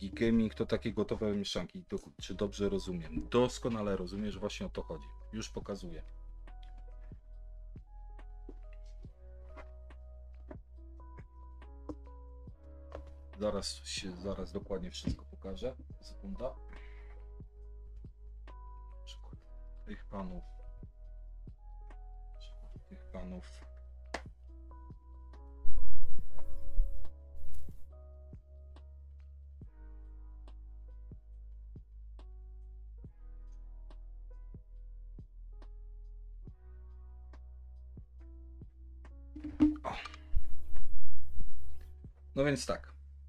Geek Gaming to takie gotowe mieszanki. Czy dobrze rozumiem? Doskonale rozumiesz, właśnie o to chodzi. Już pokazuję. Zaraz dokładnie wszystko pokażę. Sekunda. Przykład tych panów. O. No więc tak.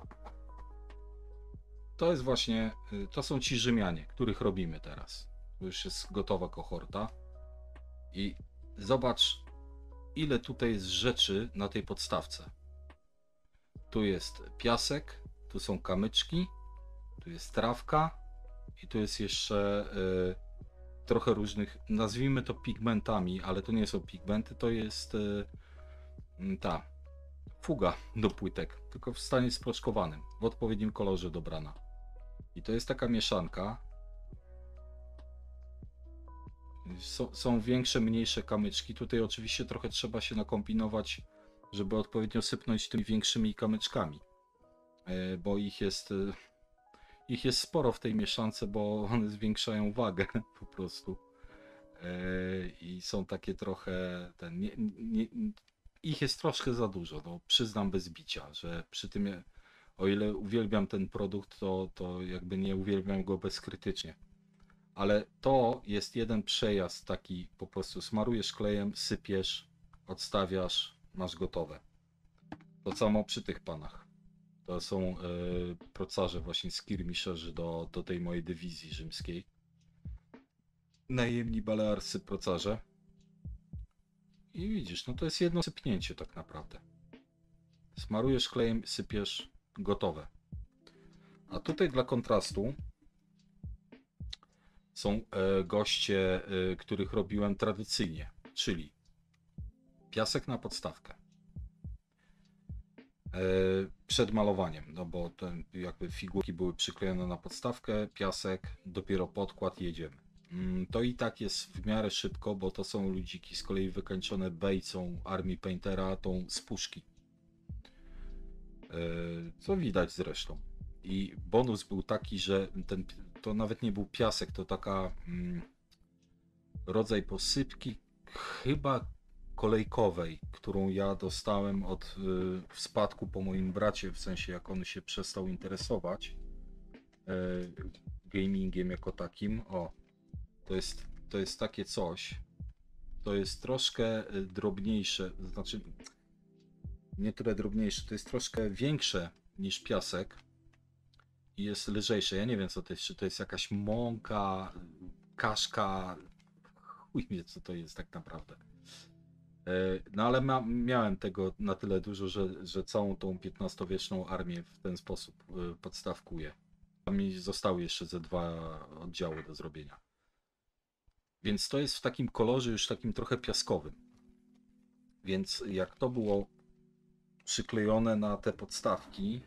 To jest właśnie, to są ci Rzymianie, których robimy teraz. To już jest gotowa kohorta. I zobacz, ile tutaj jest rzeczy na tej podstawce. Tu jest piasek, tu są kamyczki, tu jest trawka i tu jest jeszcze trochę różnych, nazwijmy to pigmentami, ale to nie są pigmenty, to jest ta fuga do płytek, tylko w stanie sproczkowanym, w odpowiednim kolorze dobrana. I to jest taka mieszanka. Są większe, mniejsze kamyczki. Tutaj oczywiście trochę trzeba się nakombinować, żeby odpowiednio sypnąć tymi większymi kamyczkami, bo ich jest sporo w tej mieszance, bo one zwiększają wagę po prostu. I są takie trochę ich jest troszkę za dużo, no, przyznam bez bicia, że przy tym, o ile uwielbiam ten produkt, to jakby nie uwielbiam go bezkrytycznie. Ale to jest jeden przejazd taki, po prostu smarujesz klejem, sypiesz, odstawiasz, masz gotowe. To samo przy tych panach. To są procarze właśnie skirmisherzy do tej mojej dywizji rzymskiej. Najemni balearscy procarze. I widzisz, no to jest jedno sypnięcie tak naprawdę. Smarujesz klejem, sypiesz, gotowe. A tutaj dla kontrastu są goście, których robiłem tradycyjnie, czyli piasek na podstawkę. Przed malowaniem, no bo jakby figurki były przyklejone na podstawkę, piasek, dopiero podkład, jedziemy. To i tak jest w miarę szybko, bo to są ludziki z kolei wykańczone bejcą Army Paintera, tą z puszki. Co widać zresztą. I bonus był taki, że to nawet nie był piasek, to taka rodzaj posypki, chyba kolejkowej, którą ja dostałem w spadku po moim bracie, w sensie jak on się przestał interesować gamingiem jako takim. O, to jest takie coś. To jest troszkę drobniejsze, znaczy nie tyle drobniejsze, to jest troszkę większe niż piasek i jest lżejsze. Ja nie wiem co to jest, czy to jest jakaś mąka, kaszka, chuj wie co to jest tak naprawdę. No ale miałem tego na tyle dużo, że całą tą XV-wieczną armię w ten sposób podstawkuję. A mi zostały jeszcze ze 2 oddziały do zrobienia. Więc to jest w takim kolorze już takim trochę piaskowym. Więc jak to było przyklejone na te podstawki,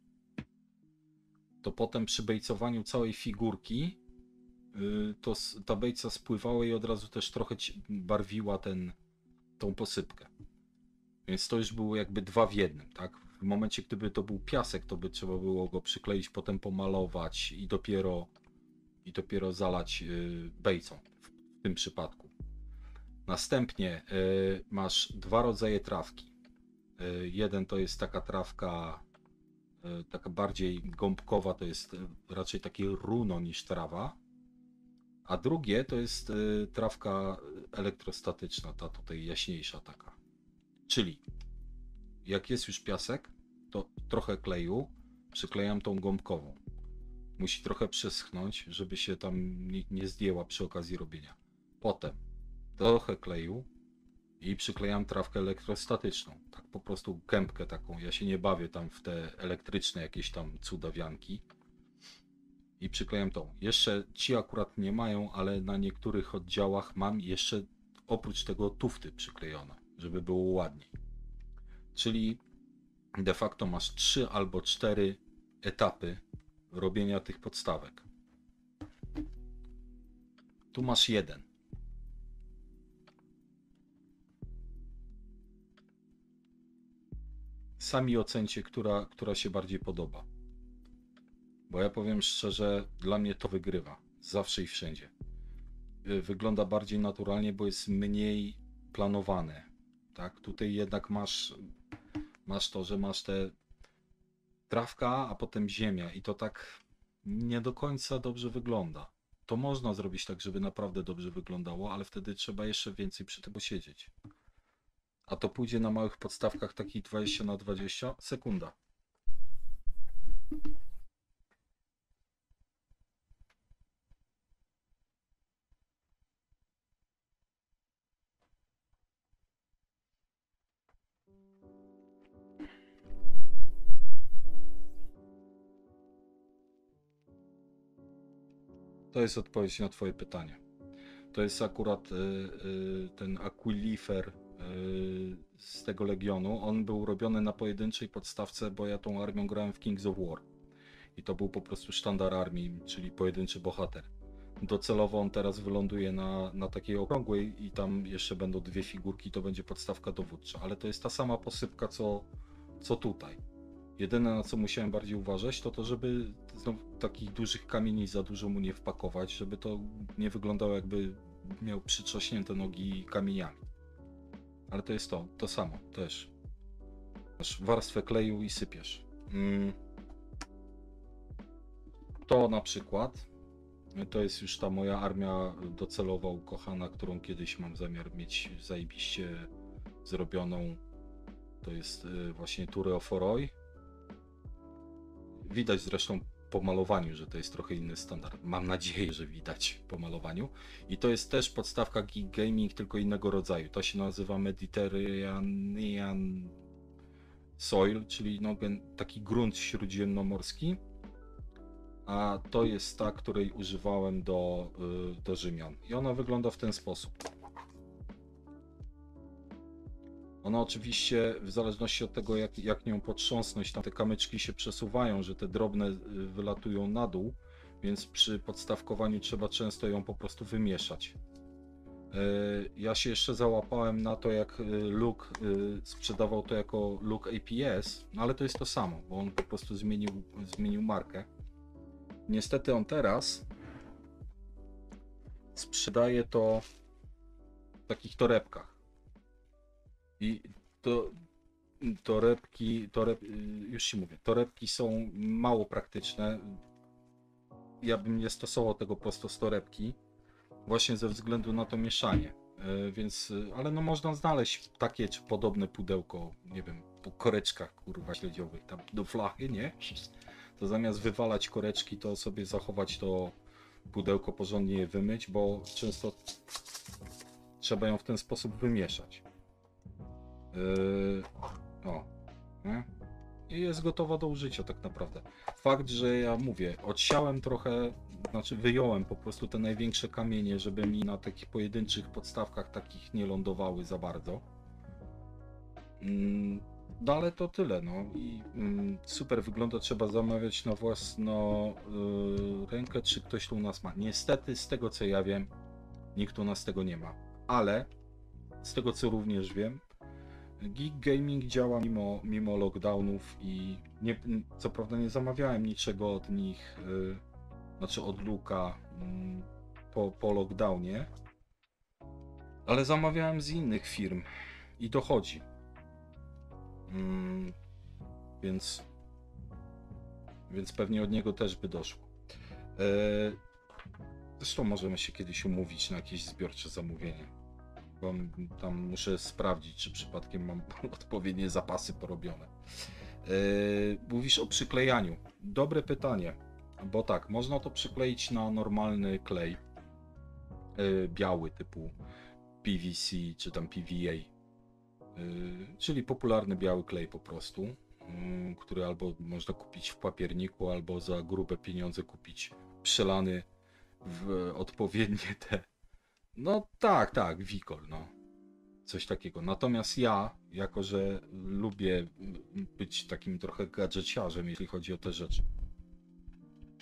to potem przy bejcowaniu całej figurki to ta bejca spływała i od razu też trochę barwiła tą posypkę. Więc to już było jakby 2 w 1, tak? W momencie, gdyby to był piasek, to by trzeba było go przykleić, potem pomalować i dopiero zalać bejcą w tym przypadku. Następnie masz 2 rodzaje trawki. Jeden to jest taka trawka taka bardziej gąbkowa, to jest raczej takie runo niż trawa, a drugie to jest trawka elektrostatyczna, ta tutaj jaśniejsza taka. Czyli jak jest już piasek, to trochę kleju przyklejam tą gąbkową. Musi trochę przeschnąć, żeby się tam nie zdjęła przy okazji robienia. Potem trochę kleju i przyklejam trawkę elektrostatyczną. Tak po prostu gębkę taką. Ja się nie bawię tam w te elektryczne jakieś tam cudawianki. I przyklejam tą. Jeszcze ci akurat nie mają, ale na niektórych oddziałach mam jeszcze oprócz tego tufty przyklejone, żeby było ładniej. Czyli de facto masz 3 albo 4 etapy robienia tych podstawek. Tu masz jeden. Sami ocencie, która się bardziej podoba. Bo ja powiem szczerze, dla mnie to wygrywa. Zawsze i wszędzie. Wygląda bardziej naturalnie, bo jest mniej planowane. Tak? Tutaj jednak masz to, że masz te trawka, a potem ziemia i to tak nie do końca dobrze wygląda. To można zrobić tak, żeby naprawdę dobrze wyglądało, ale wtedy trzeba jeszcze więcej przy tym posiedzieć. A to pójdzie na małych podstawkach takich 20×20 sekunda. To jest odpowiedź na twoje pytanie. To jest akurat ten Aquilifer z tego Legionu. On był robiony na pojedynczej podstawce, bo ja tą armią grałem w Kings of War. I to był po prostu sztandar armii, czyli pojedynczy bohater. Docelowo on teraz wyląduje na takiej okrągłej i tam jeszcze będą dwie figurki, to będzie podstawka dowódcza. Ale to jest ta sama posypka, co tutaj. Jedyne, na co musiałem bardziej uważać, to żeby takich dużych kamieni za dużo mu nie wpakować, żeby to nie wyglądało, jakby miał przytrzaśnięte nogi kamieniami. Ale to jest to samo też. Masz warstwę kleju i sypiesz. To na przykład, to jest już ta moja armia docelowa ukochana, którą kiedyś mam zamiar mieć zajebiście zrobioną. To jest właśnie Tury of Oroi. Widać zresztą po malowaniu, że to jest trochę inny standard. Mam nadzieję, że widać po malowaniu. I to jest też podstawka Geek Gaming, tylko innego rodzaju. To się nazywa Mediterranean Soil, czyli no, taki grunt śródziemnomorski. A to jest ta, której używałem do Rzymian. I ona wygląda w ten sposób. Ona oczywiście, w zależności od tego, jak nią potrząsnąć, tam te kamyczki się przesuwają, że te drobne wylatują na dół, więc przy podstawkowaniu trzeba często ją po prostu wymieszać. Ja się jeszcze załapałem na to, jak Luke sprzedawał to jako Luke APS, no ale to jest to samo, bo on po prostu zmienił markę. Niestety on teraz sprzedaje to w takich torebkach. I już ci mówię, torebki są mało praktyczne. Ja bym nie stosował tego prosto z torebki, właśnie ze względu na to mieszanie. Więc, ale no można znaleźć takie czy podobne pudełko, nie wiem, po koreczkach kurwa śledziowych, tam do flachy, nie? To zamiast wywalać koreczki, to sobie zachować to pudełko, porządnie je wymyć, bo często trzeba ją w ten sposób wymieszać. Nie? I jest gotowa do użycia tak naprawdę. Fakt, że ja mówię, odsiałem trochę, znaczy wyjąłem po prostu te największe kamienie, żeby mi na takich pojedynczych podstawkach takich nie lądowały za bardzo. No ale to tyle, no i super wygląda, trzeba zamawiać na własną rękę, czy ktoś tu u nas ma. Niestety, z tego co ja wiem, nikt u nas tego nie ma, ale z tego co również wiem, Geek Gaming działa mimo lockdownów i co prawda nie zamawiałem niczego od nich, znaczy od Luka po lockdownie, ale zamawiałem z innych firm i dochodzi. Więc pewnie od niego też by doszło. Zresztą możemy się kiedyś umówić na jakieś zbiorcze zamówienie. Bo tam muszę sprawdzić, czy przypadkiem mam odpowiednie zapasy porobione. Mówisz o przyklejaniu. Dobre pytanie, bo tak, można to przykleić na normalny klej biały typu PVC czy tam PVA, czyli popularny biały klej po prostu, który albo można kupić w papierniku, albo za grube pieniądze kupić przelany w odpowiednie te. No tak, Wikol, no. Coś takiego. Natomiast ja, jako że lubię być takim trochę gadżeciarzem, jeśli chodzi o te rzeczy,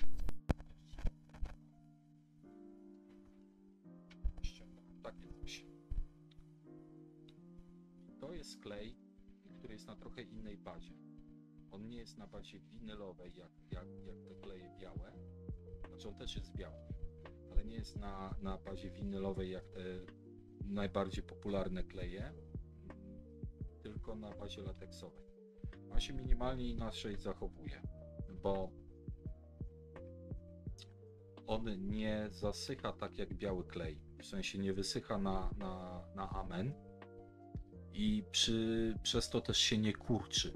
jest klej, który jest na trochę innej bazie. On nie jest na bazie winylowej, jak te kleje białe. Znaczy on też jest biały, ale nie jest na bazie winylowej jak te najbardziej popularne kleje, tylko na bazie lateksowej. On się minimalnie inaczej zachowuje, bo on nie zasycha tak jak biały klej, w sensie nie wysycha na amen i przez to też się nie kurczy.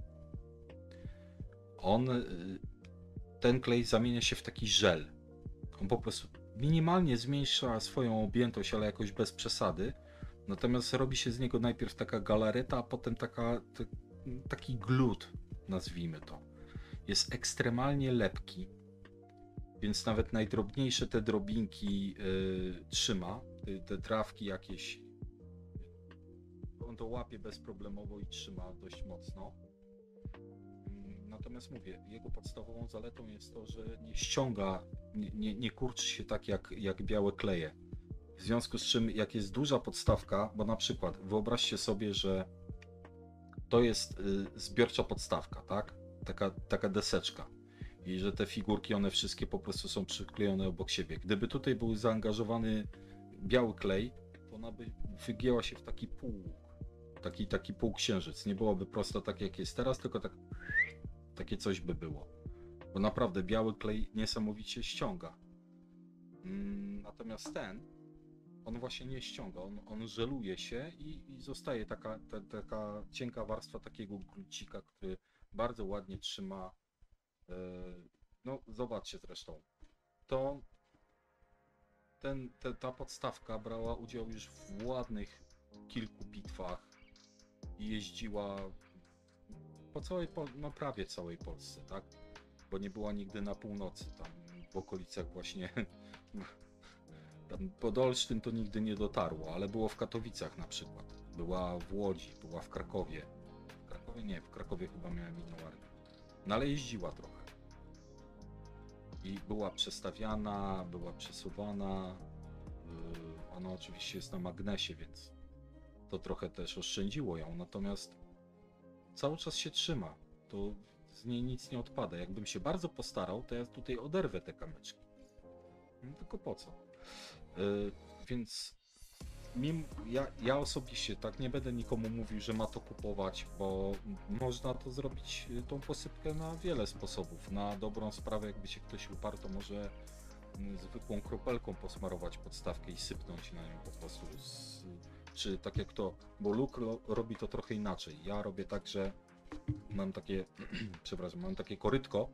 Ten klej zamienia się w taki żel. On po prostu minimalnie zmniejsza swoją objętość, ale jakoś bez przesady. Natomiast robi się z niego najpierw taka galareta, a potem taki glut, nazwijmy to. Jest ekstremalnie lepki, więc nawet najdrobniejsze te drobinki trzyma, te trawki jakieś, on to łapie bezproblemowo i trzyma dość mocno. Natomiast mówię, jego podstawową zaletą jest to, że nie ściąga, nie kurczy się tak jak białe kleje. W związku z czym, jak jest duża podstawka, bo na przykład wyobraźcie sobie, że to jest zbiorcza podstawka, tak? Taka deseczka. I że te figurki, one wszystkie po prostu są przyklejone obok siebie. Gdyby tutaj był zaangażowany biały klej, to ona by wygięła się w taki taki półksiężyc. Nie byłoby prosto tak jak jest teraz, tylko takie coś by było. Bo naprawdę biały klej niesamowicie ściąga. Natomiast on właśnie nie ściąga, on żeluje się i zostaje taka cienka warstwa takiego glucika, który bardzo ładnie trzyma. No zobaczcie zresztą, ta podstawka brała udział już w ładnych kilku bitwach i jeździła po całej, no prawie całej Polsce, tak? Bo nie była nigdy na północy, tam w okolicach właśnie, tam pod Olsztyn to nigdy nie dotarło, ale było w Katowicach na przykład, była w Łodzi, była w Krakowie. W Krakowie chyba miałem inną armię. No ale jeździła trochę. I była przestawiana, była przesuwana. Ona oczywiście jest na magnesie, więc to trochę też oszczędziło ją. Natomiast cały czas się trzyma. To z niej nic nie odpada. Jakbym się bardzo postarał, to ja tutaj oderwę te kamyczki. No, tylko po co? Więc ja osobiście tak nie będę nikomu mówił, że ma to kupować, bo można to zrobić, tą posypkę na wiele sposobów. Na dobrą sprawę, jakby się ktoś uparł, to może zwykłą kropelką posmarować podstawkę i sypnąć na nią po prostu. Czy tak jak to, bo Luke robi to trochę inaczej. Ja robię tak, że mam takie, przepraszam, mam takie korytko.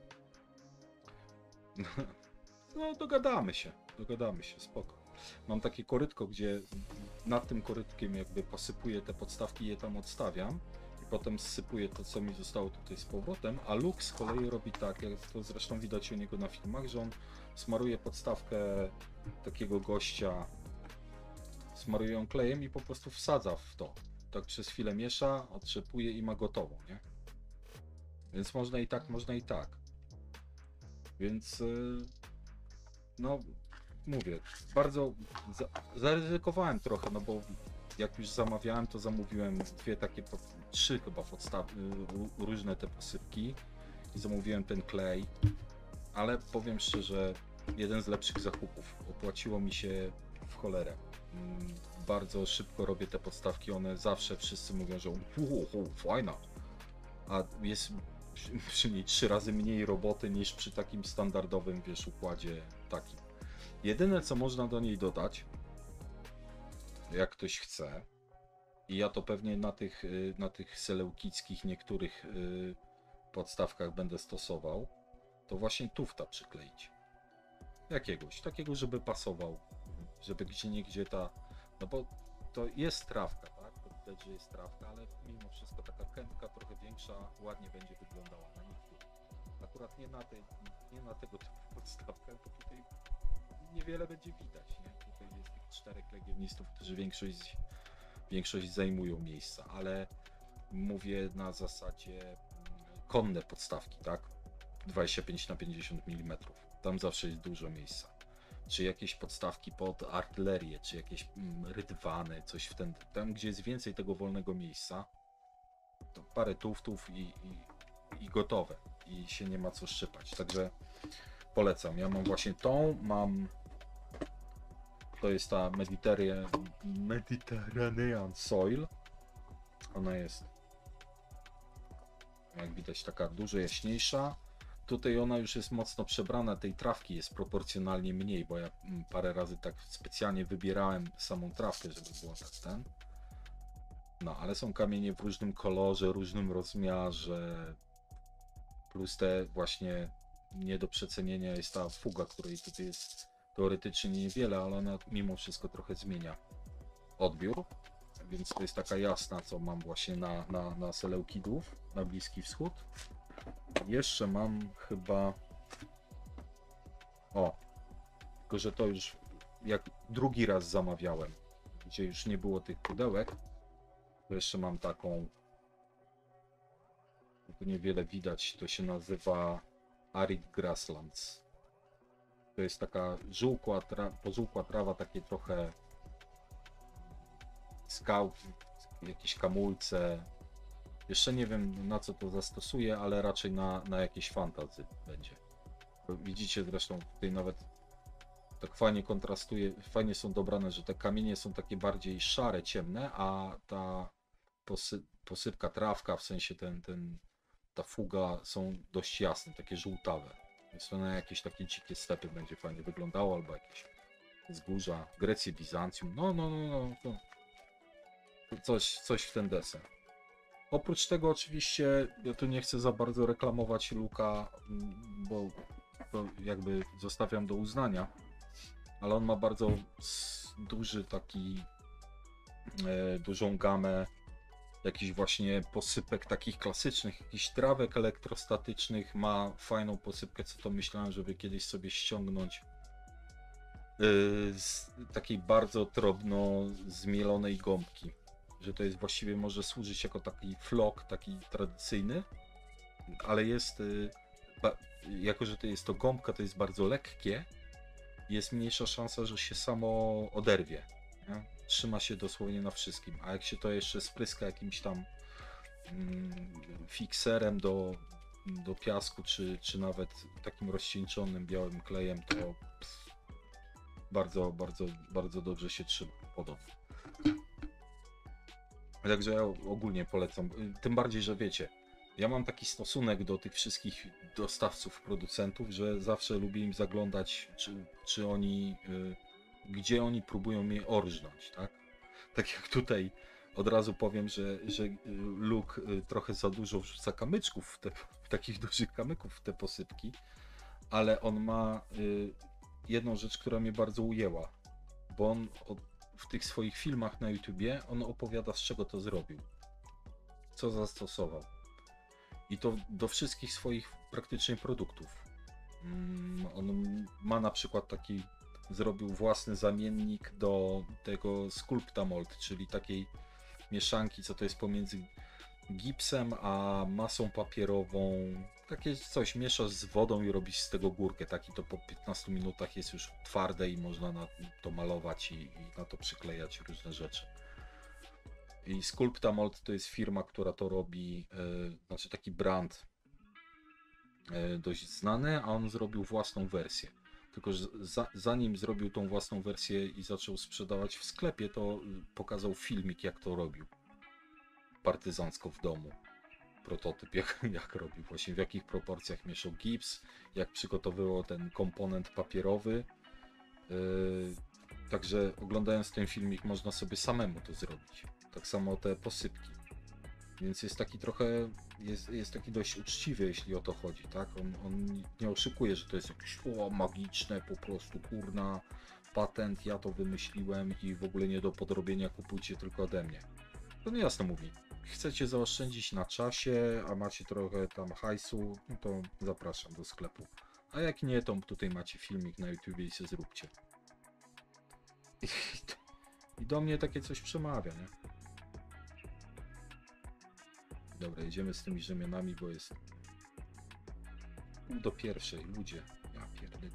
No dogadamy się, spoko. Mam takie korytko, gdzie nad tym korytkiem jakby posypuję te podstawki i je tam odstawiam i potem zsypuję to, co mi zostało tutaj z powrotem, a Luke z kolei robi tak, jak to zresztą widać u niego na filmach, że on smaruje podstawkę takiego gościa, smaruje ją klejem i po prostu wsadza w to. Tak przez chwilę miesza, otrzepuje i ma gotową, nie? Więc można i tak, można i tak. Więc no mówię, bardzo zaryzykowałem trochę, no bo jak już zamawiałem, to zamówiłem trzy chyba różne te posypki i zamówiłem ten klej, ale powiem szczerze, jeden z lepszych zakupów. Opłaciło mi się w cholerę. Bardzo szybko robię te podstawki, one zawsze wszyscy mówią, że fajna, a jest przy niej 3 razy mniej roboty niż przy takim standardowym, wiesz, układzie takim. Jedyne, co można do niej dodać, jak ktoś chce, i ja to pewnie na tych seleukickich niektórych podstawkach będę stosował, to właśnie tufta przykleić. Jakiegoś, takiego, żeby pasował, żeby gdzieniegdzie no bo to jest trawka, tak? To widać, że jest trawka, ale mimo wszystko taka kępka trochę większa ładnie będzie wyglądała na niektórych. Akurat nie na tego typu podstawkę, bo tutaj niewiele będzie widać, nie? Tutaj jest tych 4 legionistów, którzy większość zajmują miejsca, ale mówię na zasadzie konne podstawki, tak? 25 na 50 mm. Tam zawsze jest dużo miejsca. czy jakieś podstawki pod artylerię, czy jakieś rydwany, coś w ten, tam gdzie jest więcej tego wolnego miejsca, to parę tuftów i gotowe. I się nie ma co szczypać. Także polecam. Ja mam właśnie tą, to jest ta Mediterranean Soil. Ona jest, jak widać, taka dużo jaśniejsza. Tutaj ona już jest mocno przebrana, tej trawki jest proporcjonalnie mniej, bo ja parę razy tak specjalnie wybierałem samą trawkę, żeby było tak ten. No, ale są kamienie w różnym kolorze, różnym rozmiarze, plus te właśnie nie do przecenienia jest ta fuga, której tutaj jest teoretycznie niewiele, ale ona mimo wszystko trochę zmienia odbiór, więc to jest taka jasna, co mam właśnie na Seleukidów, na Bliski Wschód. Jeszcze mam chyba, tylko że to już jak drugi raz zamawiałem, gdzie już nie było tych pudełek, to jeszcze mam taką, tu niewiele widać, to się nazywa Arid Grasslands. To jest taka pożółkła trawa, takie trochę skał, jakieś kamulce. Jeszcze nie wiem, na co to zastosuję, ale raczej na jakieś fantasy będzie. Widzicie zresztą tutaj nawet tak fajnie kontrastuje, fajnie są dobrane, że te kamienie są takie bardziej szare, ciemne, a ta posypka, trawka, w sensie ta fuga są dość jasne, takie żółtawe. Więc to na jakieś takie dzikie stepy będzie fajnie wyglądało, albo jakieś wzgórza, Grecję, Bizancjum, to coś w ten desen. Oprócz tego oczywiście, ja tu nie chcę za bardzo reklamować Luka, bo to jakby zostawiam do uznania, ale on ma bardzo duży taki, dużą gamę jakichś właśnie posypek takich klasycznych, jakichś trawek elektrostatycznych, ma fajną posypkę, co to myślałem, żeby kiedyś sobie ściągnąć z takiej bardzo drobno zmielonej gąbki, że to jest właściwie może służyć jako taki flok, taki tradycyjny, ale jest, jako że to jest to gąbka, to jest bardzo lekkie, jest mniejsza szansa, że się samo oderwie. Nie? Trzyma się dosłownie na wszystkim, a jak się to jeszcze spryska jakimś tam fikserem do piasku, czy nawet takim rozcieńczonym białym klejem, to bardzo, bardzo, bardzo dobrze się trzyma, podobnie. Także ja ogólnie polecam, tym bardziej, że wiecie, ja mam taki stosunek do tych wszystkich dostawców, producentów, że zawsze lubię im zaglądać, czy oni, gdzie oni próbują mnie orżnąć, tak? Tak jak tutaj od razu powiem, że Luke trochę za dużo wrzuca kamyczków, takich dużych kamyków w te posypki, ale on ma jedną rzecz, która mnie bardzo ujęła, bo on w tych swoich filmach na YouTubie, on opowiada, z czego to zrobił, co zastosował. I to do wszystkich swoich praktycznie produktów. On ma na przykład zrobił własny zamiennik do tego Sculptamold, czyli takiej mieszanki, co to jest pomiędzy gipsem a masą papierową. Takie coś mieszasz z wodą i robisz z tego górkę. Taki to po 15 minutach jest już twarde i można na to malować i na to przyklejać różne rzeczy. I Sculptamold to jest firma, która to robi, znaczy taki brand dość znany, a on zrobił własną wersję. Tylko że zanim zrobił tą własną wersję i zaczął sprzedawać w sklepie, to pokazał filmik, jak to robił. Partyzancko w domu. Prototyp, jak robił, właśnie w jakich proporcjach mieszał gips, jak przygotowywał ten komponent papierowy. Także oglądając ten filmik można sobie samemu to zrobić. Tak samo te posypki. Więc jest taki trochę, jest taki dość uczciwy, jeśli o to chodzi, tak? On nie oszukuje, że to jest jakieś magiczne, po prostu kurna, patent, ja to wymyśliłem i w ogóle nie do podrobienia, kupujcie tylko ode mnie. To nie jasno mówi. Chcecie zaoszczędzić na czasie, a macie trochę tam hajsu, no to zapraszam do sklepu. A jak nie, to tutaj macie filmik na YouTubie i się zróbcie. I do mnie takie coś przemawia, nie? Dobra, jedziemy z tymi rzemionami, bo jest pół do pierwszej, ludzie. Ja pierdolę.